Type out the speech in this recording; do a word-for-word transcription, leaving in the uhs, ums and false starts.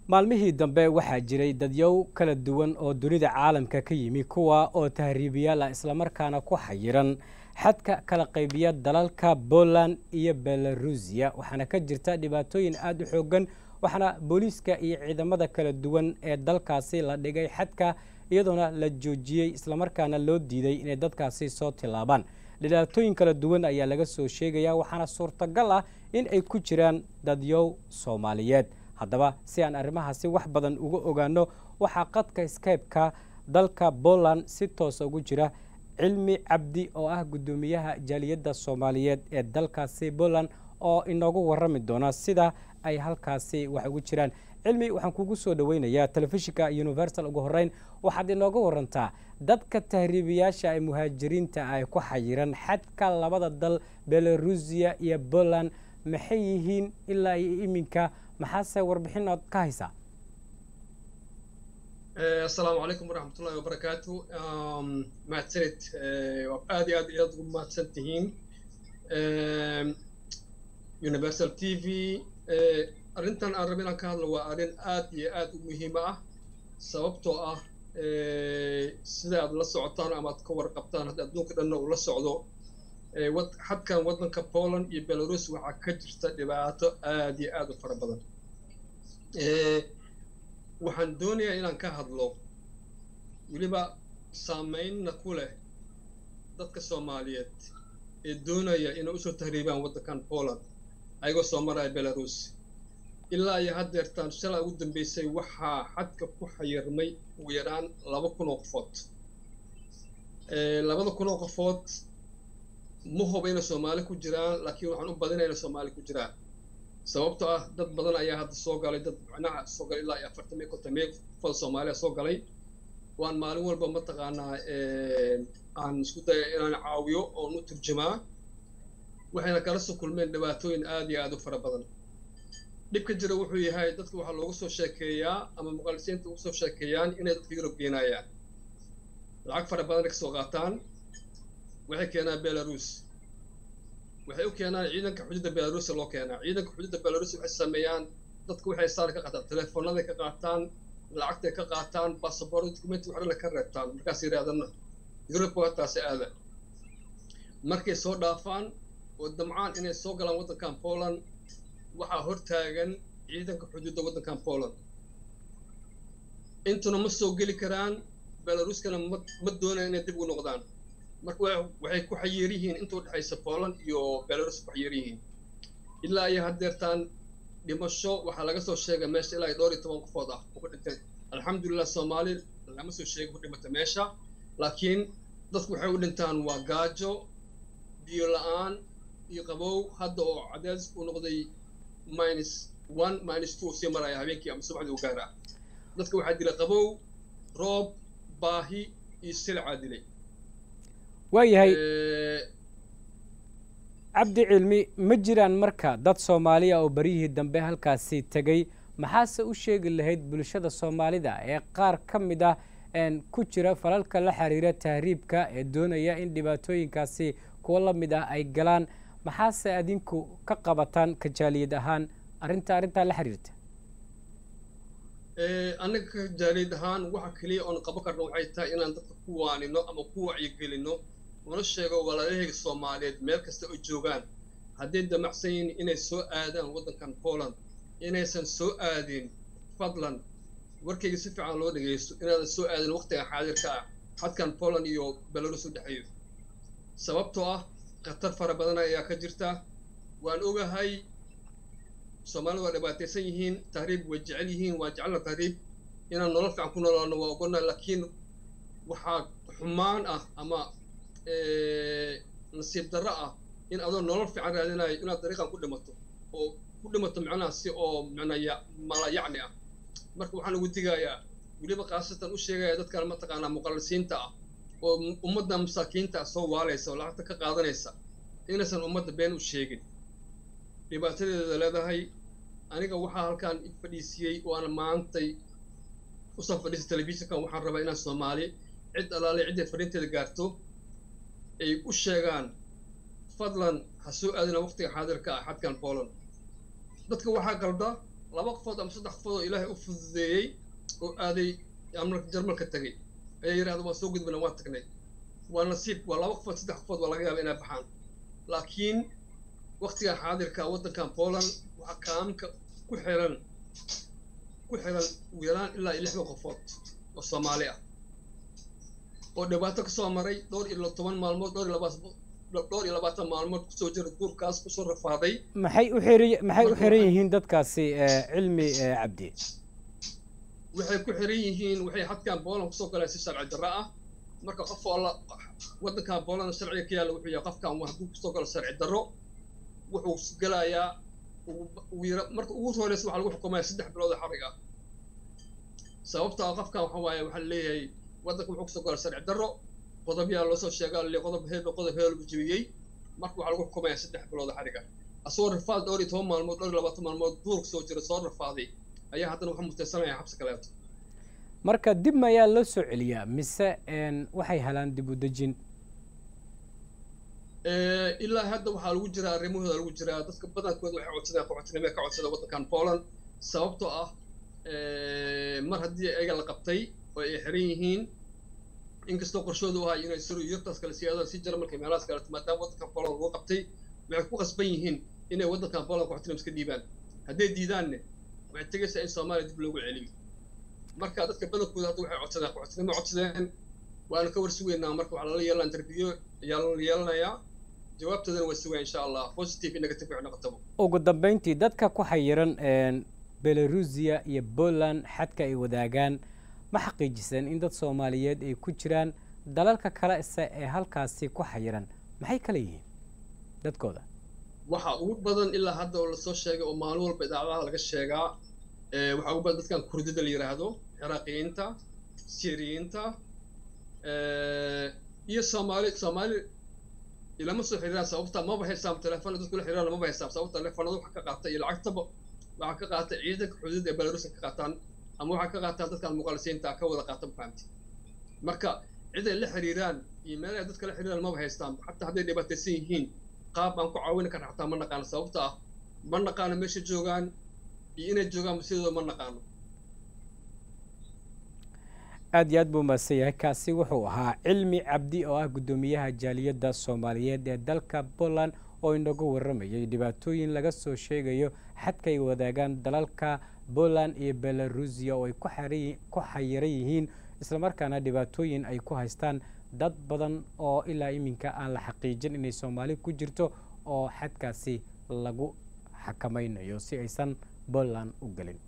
maalmihii dambe waxaa jiray dadyow kala duwan oo dunida caalamka ka yimi kuwa oo tahriibiyaal ah islamarkaana ku xayiran xadka kala qaybiya dalalka Poland iyo Belarusia waxaana ka jirta dhibaatooyin aad u xoogan waxaana booliiska iyo ciidamada kala duwan ee dalkaasi la dhigay xadka iyadoona la joojiyay islamarkaana loo diiday inay dadkaasi soo tilaabaan dhibaatooyin kala duwan ayaa laga soo sheegaya waxaana suurtagal ah in ay ku jiraan dadyow Soomaaliyeed haddaba si aan arrimahaasi wax badan uga ogaano waxaa qadka Skype-ka dalka Poland si toos ugu jira Cilmi Cabdi oo ah gudoomiyaha jaaliyadda Soomaaliyeed ee dalkaasi Poland oo inoogu warrami doona sida ay halkaasi wax ugu jiraan Cilmi waxaan kugu soo dhaweynayaa telefishinka Universal ugu horeyn waxaad inooga warantaa dadka tahriibiyaasha ay muhaajiriinta ay ku xayiran xadka labada dal Belarusia iyo Poland maxay yihiin ilaa iminka maxaase warbixin aad ka haysaa السلام عليكم ورحمة الله وبركاته. مع سنة وقادي هذه أيضا مع سنتين يونيفرسال تي في أرنتان أربعين كان لو أرن آدي آد مهمة سببته أه سيدا الله سعطان أما تكور قبطان هذا دون كده إنه الله سعده حد كان وطن كبولن يبيلاروس وعكجر تدبعاته آدي آد فربضان. waxaan doonayaa inaan ka hadlo weliba saameynna ku leh dadka Soomaaliyeed ee doonaya inay u soo tahriibaan waddankan Poland ayagoo soo maraya Belarus ilaa iyo haddeertaan shalay ugu dambeysay waxaa xadka ku xayirmay ugu yaraan laba kun oo qofood labada kun oo qofood ma hubo inay Soomaali ku jiraan laakiin waxaan u badinayaa inay Soomaali ku jiraan sababtoo ah dad badan ayaa hadda soo galay dad macnaha soo galay ilaa iyo afartan iyo konton qof Soomaaliya soo galay waan maalin walba ma taqaanaa aan isku dayaa inaan caawiyo oo u turjumaa waxayna kala soo kulmeen dhibaatooyin aad iyo aad u fara badan dhibka jira wuxuu yahay dadka waxaa loogu soo sheekeeyaa ama muqaalisiinta ugu soo sheekeeyaan inay dadka Yurub geenayaan lacag fara badan ka soo qaataan waxay keenaan Belarus waxay u keenaan ciidanka xuduudda Belarus loo keenaa ciidanka xuduudda Belarus waxay sameeyaan dadku waxay saar ka qaataan telefoonada ka qaataan lacagta ka qaataan passport document waxna ka reebtaan markaas yiraahdana Yurub waa taas aada markay soo dhaafaan oo damcaan inay soo galaan waddankan Poland waxa hortaagan ciidanka xuduudda waddankan Poland intuna ma soo gali karaan Belarus kana ma doonayaan inay dib u noqdaan marka waxay ku xayir yihiin inta u dhaxaysa Poland iyo Belarus ku xayir yihiin ilaa ay haddeertaan dhimasho waxa laga soo sheegay meesha ilaa dhowr iyo toban qofood ah oo ku dhintay alxamdulillah Soomaali lama soo sheegay ku dhimatay meesha laakiin dadku waxay u dhintaan waa gaajo biyo la'aan iyo qabow hadda oo cadaadis u noqday minus one minus two si maraya habeenkii ama subaxdii u gaara dadka waxaa dilay qabow roob baahi iyo silca dilay waayahay cabdi cilmi ma jiraan marka dad Soomaaliya oo barihii dambe halkaasi tagay maxaase u sheegi lahayd bulshada Soomaalida ee qaar ka mid ah een ku jira falalka la xiriira tahriibka ee doonaya in dhibaatooyinkaasi kuwa la mid ah ay galaan maxaase adinku ka qabataan ka jaaliyad ahaan arinta arinta la xiriirta ee anaga jaaliyad ahaan waxa kaliya oo qabo karno waxay tahay inaan dadka ku waanino ama ku wacyigelino wala sheego walaalahayga Soomaaliyeed meel kasta oo joogaan haddii damacsan yihiin inay soo aadaan waddankan Poland inaysan soo aadin fadlan warkayga si fiican loo dhageysto inaadan soo aadin waqtiga xaadirka ah xadkan Poland iyo Belarus u dhaxeeyo sababtoo ah khatar fara badan ayaa ka jirta waan ogahay Soomaalidu waa dhibaataysan yihiin tahriib way jecel yihiin waa jecel tahriib inaan nolol fiican ku noolaano waa ogolnahay laakiin waxaa xumaan ah ama nasiib darro ah in adoo nolol fiican raadinayo inaad dariiqan ku dhimato oo ku dhimato macnaha si oo macnaya mala yacni ah marka waxaan ugu digayaa weliba qaasatan u sheegaya dadkan ma taqaanaa muqallisiinta ah oo ummadda masaakiinta soo waalaysa oo lacagta ka qaadanaysa inaysan ummadda been u sheegin dhibaatadeeda leedahay aniga waxaa halkaan fadhiisiyey oo aan maantay u soo fadhiisay telefishinkan waxaan rabaa inaan Soomaali cid alaale cid fariinteeda gaarto ay u sheegaan fadlan ha soo aadina waqtiga xaadirka ah xadkan Poland dadka waxaa qalda laba qofood ama saddex qofood oo ilaahay u fududeeyey oo aaday jarmalka tagay ayaa yidhahda waan soo gudbana waan tagnay waa nasiib waa laba qofood saddex qofood waa laga yaaba inay baxaan laakiin waqtigan xaadirka waddankan Poland waxaa kaamka ku xiran ku xiran ugu yaraan ilaa lixdan qofood oo Soomaali ah oo dhibaato ka soo maray dhowr iyo toban maalmood dhowr iyo labaatan dhowr iyo labaatan maalmood ku soo jira duurkaas ku soo rafaaday maxay u xiray maxay u xiran yihiin dadkaasi cilmi cabdi waxay ku xiran yihiin waxay xadkan Poland kusoo galeen si sharci darro ah marka qof oo waddankan Poland sharciga ka yaala wuxuu yahay qofkan wax uu kusoo galo sharci darro wuxuu galayaa marka ugu horeysa waxa lagu xukumayaa saddex bilood oo xarig ah sababta qofkan waxa waaye waxa leeyahay waddanka wuxuu kusoo galo sharci darro qodob yaa loo soo sheegaa li qodob heel qodob heel u jibiyay marka waxa lagu xukumayaa saddex bilood oo xarig ah asoo rafaad dhowr iyo toban maalmood dhowr iyo labaatan maalmood duur soo jira soo rafaaday ayaa haddana wuxuu mutaysanaya xabsi kaleeto marka dib ma ayaa loo soo celiyaa mise waxay helaan dib u dejin ilaa hadda waxaa lagu jiraa arrimahooda lagu jiraa dadka badankooda waxay codsadeen qaxootinimo ka codsadeen waddankan Poland sababtoo ah mar haddii ayaga la qabtay oo ay xiran yihiin inkastoo qorshoodu ahaa inay siro yurtaas kale siyaadada si jara markay meelahaas kale maadaama waddankan Poland lagu qabtay waxay ku qasban yihiin inay waddankan Poland qaxootinimo iska dhiibaan hadday diidaanne waxay tegaysaa in Soomaaliya dib loogu celiyo marka dadka badankooda hadda waxay codsadeen qaxootinimo codsadeen waana ka warsugeynaa marka waxaa lala yeelan interview ayaa la yeelanayaa jawaabtoodana waa sugaa insha Allah positive iyo negative waxay noqotaba ugu dambeyntii dadka ku xayiran Belarusia iyo Poland xadka ay wadaagaan ma xaqiijisan in dad Soomaaliyeed ay ku jiraan dalalka kale ee halkaasi ku xayiran maxay kala yihiin dadkooda waxa ugu badan ilaa hadda oo la soo sheegay oo maalin walba idaacadaha laga sheegaa ee waxa ugu badan dadkan Kurdida la yiraahdo Iraaqiyiinta Siiriyiinta ee iyo Soomaali Soomaali ilama soo xiriiraan sababta ma bahaysaan telefoon dadku la xiriiraan ma bahaysaan sababta telefoonada waxa ka qaatay iyo lacagtaba waxa ka qaatay ciidanka xuduudda ee Belarus ka qaataan ama waxa ka qaataan dadkan muqallisiinta ka wada qaatan fahamti marka cid ay la xiriiraan iyo meel ay dadka la xiriiraan ma bahaystaan xataa hadday dhibaataysan yihiin qaab aan ku caawin karno xataa ma naqaan sababta ah ma naqaan meesha joogaan iyo inay joogaan sidoo ma naqaan aad iyo aad buu maasay kaasi wuxuu ahaa Cilmi Cabdi oo ah gudoomiyaha jaaliyadda Soomaaliyeed ee dalka Poland oo inagu waramayay dhibaatooyin laga soo sheegayo xadka ay wadaagaan dalalka Poland iyo Belarusia oo ay ku xariir ku xayiran yihiin isla markaana dhibaatooyin ay ku haystaan dad badan oo ilaa iminka aan la xaqiijin inay Soomaali ku jirto oo xadkaasi lagu xakamaynayo si aysan Poland u galin